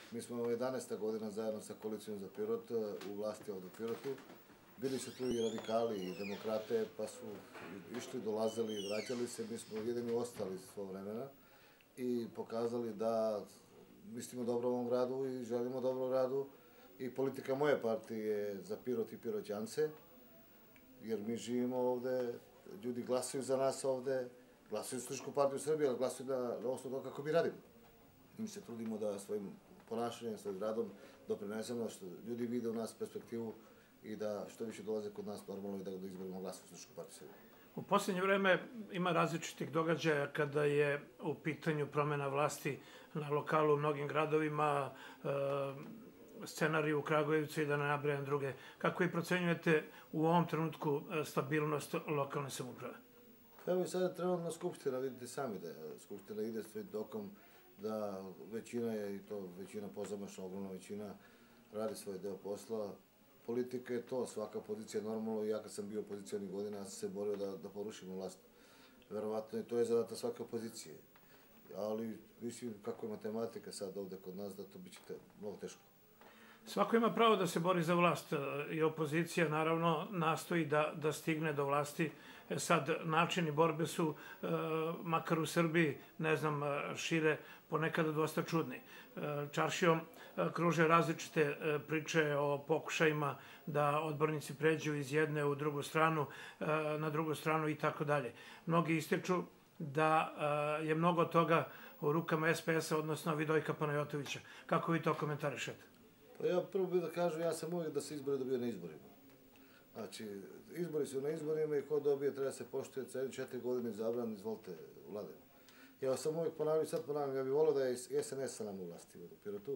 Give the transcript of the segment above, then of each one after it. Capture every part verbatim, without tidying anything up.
Mi smo jedanaesta godina zajedno sa koalicijom za Pirot u vlasti ovdje u Pirotu. Bili su tu i radikali i demokrate, pa su išli, dolazili i vraćali se. Mi smo jedini ostali svog vremena i pokazali da mislimo dobro ovom gradu i želimo dobro gradu. I politika moje partije je za Pirot i Piroćance, jer mi živimo ovde, ljudi glasuju za nas ovde, glasuju za Socijalističku partiju Srbije, ali glasuju na osnovu toga kako mi radimo. Mi se trudimo da svojim ponašanjem, svojim radom doprinesemo, što ljudi vide u nas perspektivu i da što više dolaze kod nas normalno i da izborimo glas u Socijalističku partiju Srbije. U posljednje vreme ima različitih događaja kada je u pitanju promjena vlasti na lokalu u mnogim gradovima, scenariju u Kragujevcu i da ne nabrajam druge. Kako i procenjujete u ovom trenutku stabilnost lokalne samouprave? Evo i sada trenutno Skupština, vidite sami da Skupština ide svojim tokom, da većina je, i to većina pozamašna, ogromna većina, radi svoj deo posla. Politika je to, svaka pozicija normalno, ja kad sam bio opozicijalnih godina, ja sam se borio da, da porušimo vlast. Verovatno je to je zadata svake opozicije. Ali mislim kako je matematika sad ovde kod nas, da to bit će mnogo teško. Svako ima pravo da se bori za vlast i opozicija naravno nastoji da, da stigne do vlasti. Sad načini borbe su, makar u Srbiji, ne znam, šire, ponekada dosta čudni. Čaršijom kruže različite priče o pokušajima da odbornici pređu iz jedne u drugu stranu, na drugu stranu i tako dalje. Mnogi ističu da je mnogo toga u rukama es pe es a, odnosno Vidojka Panajotovića. Kako vi to komentarišete? Pa ja prvo bih da kažem, ja sam uvijek da se izbori dobio na izborima. Znači, izbori su na izborima i ko dobije treba se poštuje cijeli četiri godine izabran, izvolite, vlade. Ja sam uvijek ponavljam i sad ponavljam, ja bih volio da je es en es sa nam u vlasti u Pirotu.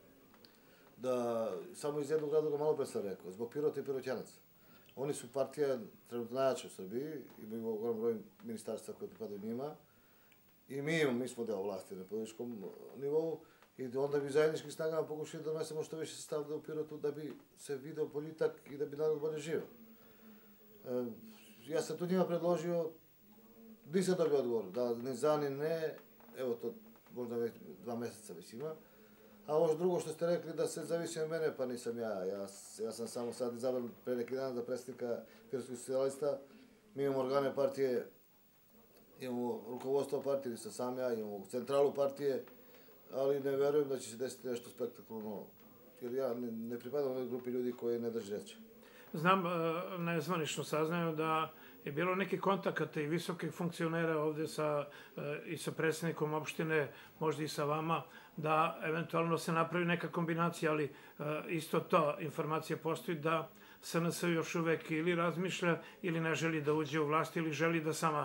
Da, samo iz jednog razloga malo pre sam rekao, zbog Pirota i Piroćanaca. Oni su partija trenutno najjača u Srbiji, imaju ogrom broj ministarstva koje pripadaju njima. I mi imamo, mi smo deo vlasti na političkom nivou. I onda bi zajedničkim snagama pokušali da donesemo što više sastava u Pirotu da bi se video boljitak i da bi narod bolje živio. Ja sam tu njima predložio, nisam dobio odgovor, da ni za ni ne, evo to možda već dva meseca već ima. A ovo drugo što ste rekli da se zavisi od mene, pa nisam ja. Ja sam samo sad izabran pre neki dan za predsjednika Pirotskog socijalista. Mi imamo organe partije, imamo rukovodstvo partije, nisam sam ja, imamo centralu partije, ali ne verujem da će se desiti nešto spektakularno, jer ja ne pripadam ovoj grupi ljudi koji ne drži reći. Znam, nezvanično saznaju da je bilo neki kontakata i visokih funkcionera ovde i sa predsjednikom opštine, možda i sa vama, da eventualno se napravi neka kombinacija, ali isto to informacija postoji da es en es još uvek ili razmišlja ili ne želi da uđe u vlast ili želi da sama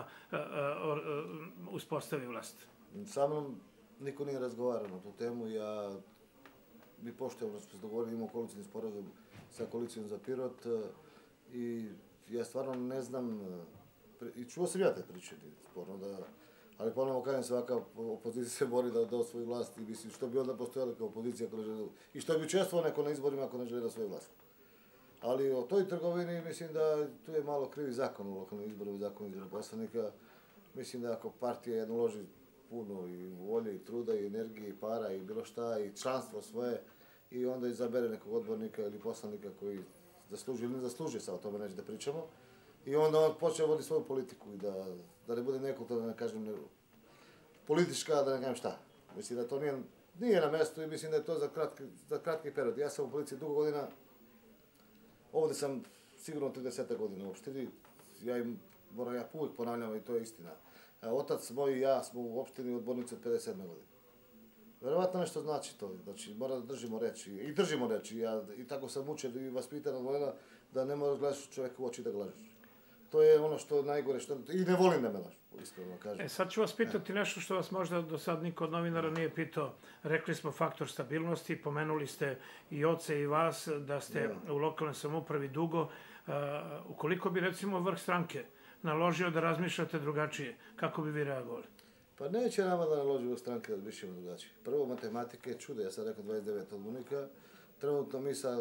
uspostavi vlast. Sa mnom niko nije razgovarao na tu temu, ja mi poštujemo da smo se dogovorili, imamo koalicijni sporazum sa koalicijom za Pirot i ja stvarno ne znam, i čuo sam ja te priče, sporno da, ali ponovno kažem, svaka opozicija se bori da da osvoji vlast i mislim što bi onda postojala kao opozicija ako ne želi, i što bi učestvovao neko na izborima ako ne želi da osvoji vlast. Ali o toj trgovini mislim da tu je malo krivi zakon u lokalnom izboru i zakon izboru poslanika. Mislim da ako partija jedno uloži puno i volje i truda i energije i para i bilo šta i članstvo svoje i onda izabere nekog odbornika ili poslanika koji zasluži ili ne zasluži, sad o tome neće da pričamo, i onda on počne vodi svoju politiku i da, da ne bude nekulturno, da ne kažem, ne, politička, da ne kažem šta. Mislim da to nije, nije na mestu i mislim da je to za kratki, za kratki period. Ja sam u policiji dugo godina, ovde sam sigurno trideset godina u opštini, ja im, moram ja uvijek ponavljam i to je istina. Otac moj i ja smo u opštini odbornici od pedeset sedme godine. Verovatno nešto znači to, znači mora da držimo reči i držimo reči, ja i tako sam učen i vaspitan od volena da ne moraš gledaš čoveka u oči da ga lažeš. To je ono što najgore, što i ne volim da me lažu, iskreno kažem. E sad ću vas pitati nešto što vas možda do sad niko od novinara nije pitao. Rekli smo faktor stabilnosti, pomenuli ste i oce i vas da ste u lokalnoj samoupravi dugo. Ukoliko bi recimo vrh stranke naložio da razmišljate drugačije, kako bi vi reagovali? Pa neće nama da naloži vrh stranke da razmišljamo drugačije. Prvo, matematike je čudo, ja sam rekao dvadeset devet odbornika. Trenutno mi sa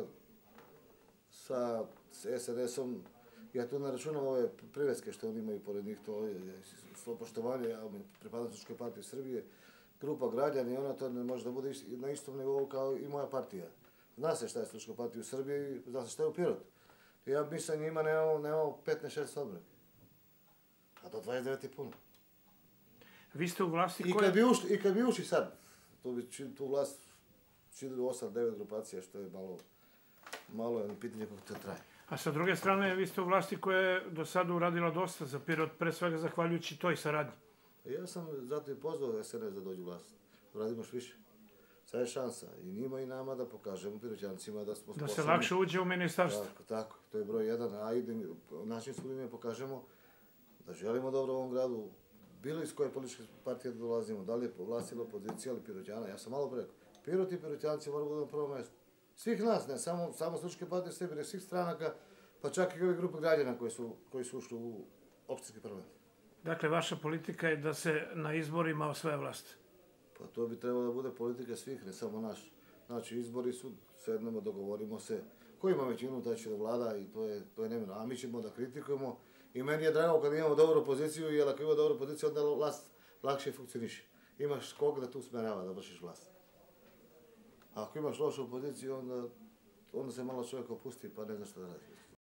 sa es en es om, ja tu ne računam ove priveske što oni imaju pored njih, to je svo poštovanje, ja pripadam Socijalističkoj partiji Srbije, grupa građana i ona to ne može da bude na istom nivou kao i moja partija. Zna se šta je Socijalistička partija u Srbiji, zna se šta je u Pirotu. Ja mi sa njima nemamo petnaest šest odbrane. A do dvadeset devet je puno. Vi ste u vlasti I koje... kad bi ušli, i kad bi ušli sad, to bi tu vlast činili osam devet grupacija, što je malo, malo je pitanje kako to traje. A sa druge strane, vi ste u vlasti koja je do sada uradila dosta za Pirot, pre svega zahvaljujući toj saradnji. Ja sam zato i pozvao S N S da dođu u vlast. Uradimo još više. Sad je šansa i njima i nama da pokažemo Piroćancima da smo sposobni. Da se lakše uđe u ministarstvo. Tako, tako. To je broj jedan. A i da našim skupinima pokažemo da želimo dobro u ovom gradu. Bilo iz koje političke partije da dolazimo, da li je vlast ili opozicija, ali Piroćana. Ja sam malo pre rekao. Pirot i Piroćanci moraju biti na prvom mjestu. Svih nas, ne samo Socijalističke partije Srbije, ne svih stranaka, pa čak i ove grupe građana koji su, koji su ušli u opštinski parlament. Dakle, vaša politika je da se na izborima osvaja vlast. Pa to bi trebalo da bude politika svih, ne samo naš. Znači, izbori su, sednemo, dogovorimo se. Ko ima većinu, taj će da vlada i to je, to je nemeno. A mi ćemo da kritikujemo i meni je drago kad imamo dobru poziciju, jer ako ima dobru poziciju, onda vlast lakše funkcioniše. Imaš koga da tu smerava, da vršiš vlast. A ako imaš lošu poziciju, onda, onda se malo čovjek opusti pa ne zna šta da radi.